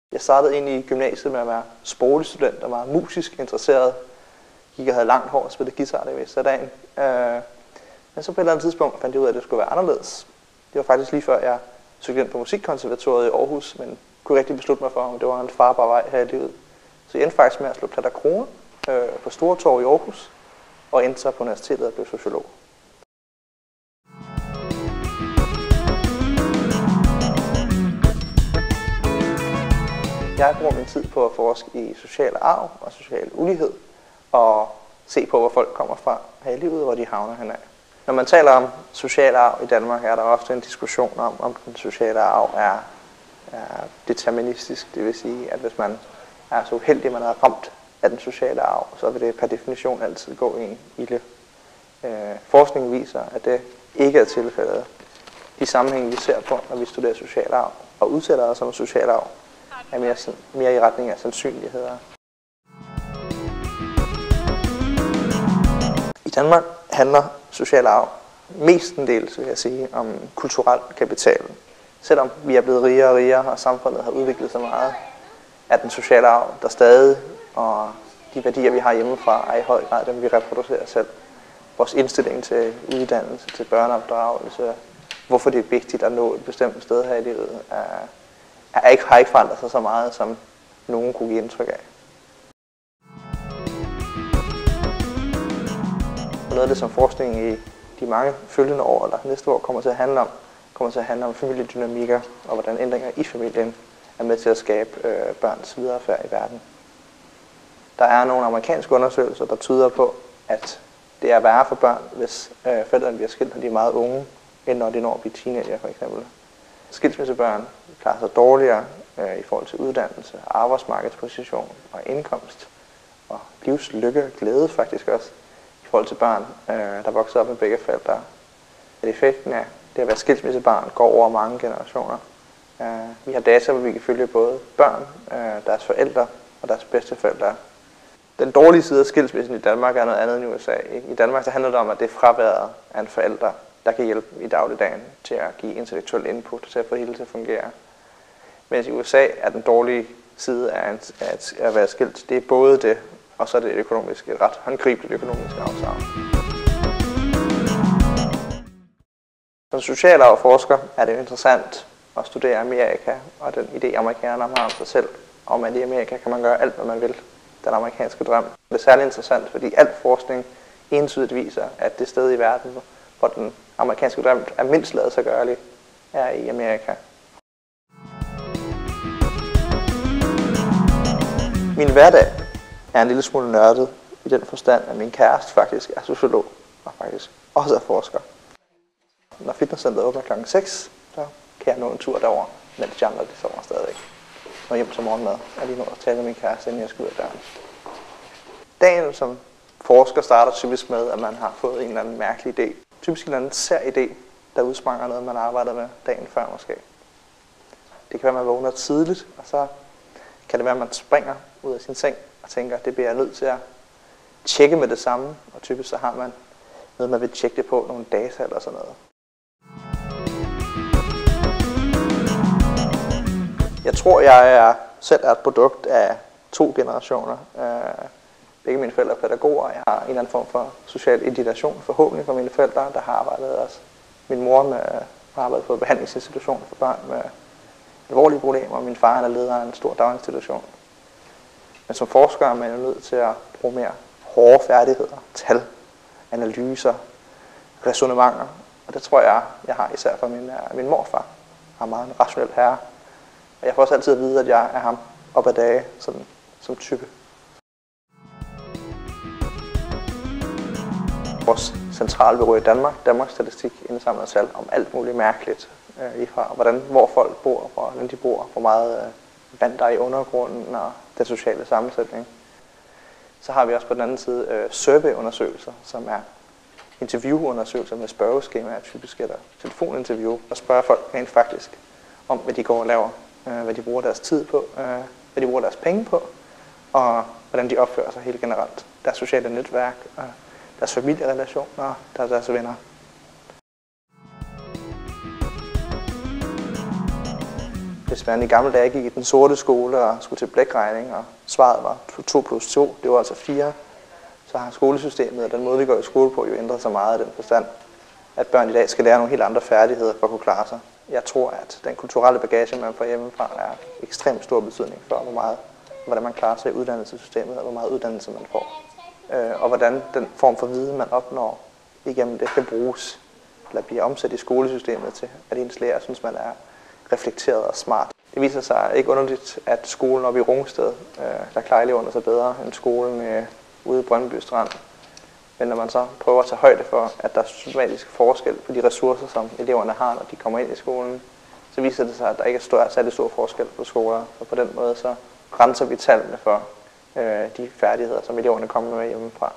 Jeg startede egentlig i gymnasiet med at være sportig student og var musisk interesseret. Jeg havde langt hår og spillede guitar det meste af dagen. Men så på et eller andet tidspunkt fandt jeg ud af, at det skulle være anderledes. Det var faktisk lige før jeg søgte ind på Musikkonservatoriet i Aarhus, men kunne rigtig beslutte mig for, om det var en farbar vej her i livet. Så jeg endte faktisk med at slå platterkrone på Stortorv i Aarhus, og endte så på universitetet og blev sociolog. Jeg bruger min tid på at forske i social arv og social ulighed, og se på, hvor folk kommer fra her i livet, hvor de havner henad. Når man taler om social arv i Danmark, er der ofte en diskussion om den sociale arv er deterministisk. Det vil sige, at hvis man er så uheldig, at man er ramt af den sociale arv, så vil det per definition altid gå en ilde. Forskningen viser, at det ikke er tilfældet. De sammenhænge, vi ser på, når vi studerer social arv og udsætter os som social arv, er mere i retning af sandsynligheder. I Danmark handler social arv mestendels, vil jeg sige, om kulturel kapital. Selvom vi er blevet rigere og rigere, og samfundet har udviklet sig meget, er den sociale arv der stadig, og de værdier, vi har hjemmefra, er i høj grad dem, vi reproducerer selv. Vores indstilling til uddannelse, til børneopdragelse, hvorfor det er vigtigt at nå et bestemt sted her i livet, har ikke forandret sig så meget, som nogen kunne give indtryk af. Noget af det, som forskningen i de mange følgende år eller næste år kommer til at handle om familiedynamikker og hvordan ændringer i familien er med til at skabe børns viderefærd i verden. Der er nogle amerikanske undersøgelser, der tyder på, at det er værre for børn, hvis forældrene bliver skilt, når de er meget unge, end når de når at blive teenager for eksempel. Skilsmissebørn klarer sig dårligere i forhold til uddannelse, arbejdsmarkedsposition og indkomst, og livslykke og glæde faktisk også i forhold til børn, der vokser op med begge forældre. Effekten af det at være skilsmissebarn går over mange generationer. Vi har data, hvor vi kan følge både børn, deres forældre og deres bedsteforældre. Den dårlige side af skilsmissen i Danmark er noget andet end i USA. I Danmark så handler det om, at det er fraværet af en forælder, der kan hjælpe i dagligdagen til at give intellektuel input til at få det hele til at fungere. Mens i USA er den dårlige side af at være skilt, det er både det, og så er det et ret håndgribeligt økonomisk afsavn. Som socialarvforsker er det interessant at studere Amerika og den idé, amerikanerne har om sig selv, om at i Amerika kan man gøre alt, hvad man vil. Den amerikanske drøm. Det er særlig interessant, fordi al forskning entydigt viser, at det sted i verden, hvor den amerikanske drøm er mindst ladet sig gørlig, er i Amerika. Min hverdag er en lille smule nørdet i den forstand, at min kæreste faktisk er sociolog og faktisk også er forsker. Når fitnesscenteret åbner kl. 6, så kan jeg nå en tur derover, mens de andre sover stadigvæk. Og hjem til morgenmad er lige nået at tale med min kæreste, inden jeg skal ud af døren. Dagen som forsker starter typisk med, at man har fået en eller anden mærkelig idé. Typisk en eller anden sær idé, der udspringer noget, man arbejder med dagen før måske. Det kan være, at man vågner tidligt, og så kan det være, at man springer ud af sin seng og tænker, at det bliver jeg nødt til at tjekke med det samme. Og typisk så har man noget, man vil tjekke det på, nogle data eller sådan noget. Jeg tror, jeg selv er et produkt af 2 generationer. Begge mine forældre er pædagoger. Jeg har en eller anden form for social indignation forhåbentlig fra mine forældre, der har arbejdet også. Min mor har arbejdet på en behandlingsinstitution for børn med alvorlige problemer, og min far er leder af en stor daginstitution. Men som forsker er man jo nødt til at bruge mere hårde færdigheder, tal, analyser, ræsonnementer. Og det tror jeg har især fra min morfar. Han er meget en rationel herre. Og jeg får også altid at vide, at jeg er ham op ad dage som type. Vores centralbureau i Danmark, Danmarks Statistik, indsamler tal om alt muligt mærkeligt. Hvor folk bor, hvordan de bor, hvor meget vand der er i undergrunden og den sociale sammensætning. Så har vi også på den anden side surveyundersøgelser, som er interviewundersøgelser med spørgeskemaer, typisk eller telefoninterview, og spørger folk rent faktisk om, hvad de går og laver, hvad de bruger deres tid på, hvad de bruger deres penge på, og hvordan de opfører sig helt generelt. Deres sociale netværk, deres familierelationer, deres venner. Hvis man i gamle dage gik i den sorte skole og skulle til blækregning, og svaret var 2 plus 2, det var altså 4, så har skolesystemet og den måde, vi går i skole på, jo ændret sig meget i den forstand, at børn i dag skal lære nogle helt andre færdigheder for at kunne klare sig. Jeg tror, at den kulturelle bagage, man får hjemmefra, er ekstremt stor betydning for, hvordan man klarer sig i uddannelsessystemet, og hvor meget uddannelse man får. Og hvordan den form for viden, man opnår igennem det, kan bruges eller bliver omsat i skolesystemet til, at ens lærer synes, man er reflekteret og smart. Det viser sig ikke underligt, at skolen oppe i Rungsted, der klarer eleverne sig bedre end skolen ude i Brøndby Strand. Men når man så prøver at tage højde for, at der er systematisk forskel på de ressourcer, som eleverne har, når de kommer ind i skolen, så viser det sig, at der ikke er særlig stor forskel på skoler. Og på den måde så renser vi tallene for de færdigheder, som eleverne kommer med hjemmefra.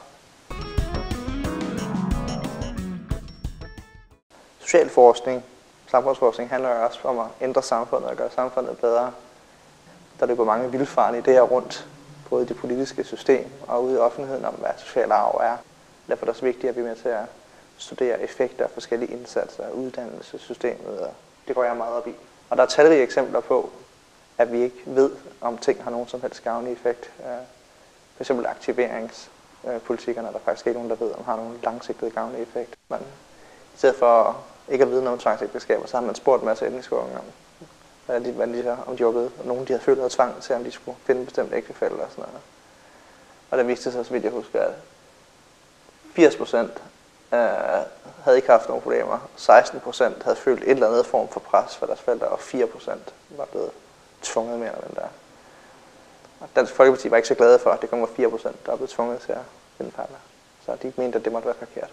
Socialforskning, samfundsforskning handler jo også om at ændre samfundet og gøre samfundet bedre. Der løber mange vildfarne idéer rundt, både i det politiske system og ude i offentligheden, om hvad social arv er. Derfor er det også vigtigt, at vi er med til at studere effekter af forskellige indsatser af uddannelsessystemet, og det går jeg meget op i. Og der er talrige eksempler på, at vi ikke ved, om ting har nogen som helst gavnlig effekt. For eksempel aktiveringspolitikkerne er der faktisk ikke nogen, der ved, om har nogen langsigtet gavnlig effekt. Men i stedet for ikke at vide noget om tvangsægteskaber, så har man spurgt en masse etniske unge om, om de var blevet, og nogen de havde følt noget tvang til, om de skulle finde en bestemt ægtefælle og sådan noget. Og der viste sig, så vidt jeg husker, at 80% havde ikke haft nogen problemer, 16% havde følt et eller andet form for pres for deres forældre, og 4% var blevet tvunget mere end der. Og Dansk Folkeparti var ikke så glade for, at det kun var 4%, der blev tvunget til at finde partner. Så de mente, at det måtte være forkert.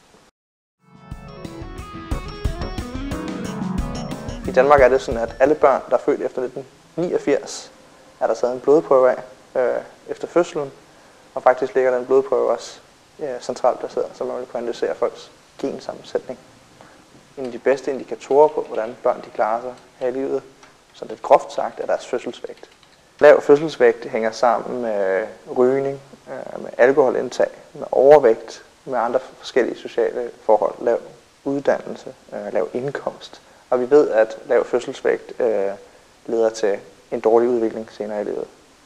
I Danmark er det sådan, at alle børn, der er født efter 1989, er der taget en blodprøve af efter fødslen, og faktisk ligger den blodprøve også centralt placeret, så man vil kunne analysere folks gensammensætning. En af de bedste indikatorer på, hvordan børn de klarer sig her i livet, så lidt groft sagt, er deres fødselsvægt. Lav fødselsvægt hænger sammen med rygning, med alkoholindtag, med overvægt, med andre forskellige sociale forhold, lav uddannelse, lav indkomst. Og vi ved, at lav fødselsvægt leder til en dårlig udvikling senere i livet.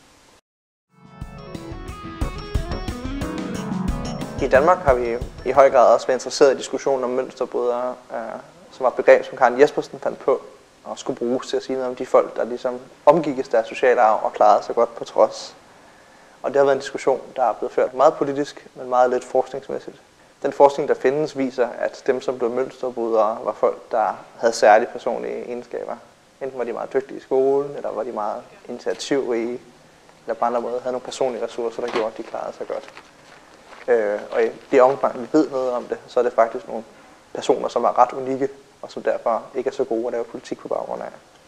I Danmark har vi i høj grad også været interesseret i diskussionen om mønsterbrydere, som var et begreb, som Karen Jespersen fandt på og skulle bruges til at sige noget om de folk, der ligesom omgikkes deres sociale arv og klarede sig godt på trods. Og det har været en diskussion, der er blevet ført meget politisk, men meget lidt forskningsmæssigt. Den forskning, der findes, viser, at dem, som blev mønsterbrydere, var folk, der havde særlige personlige egenskaber. Enten var de meget dygtige i skolen, eller var de meget initiativrige, eller på andre måder havde nogle personlige ressourcer, der gjorde, at de klarede sig godt. Og i det omfang, vi ved noget om det, så er det faktisk nogle personer, som er ret unikke, og som derfor ikke er så gode at lave politik på baggrund af.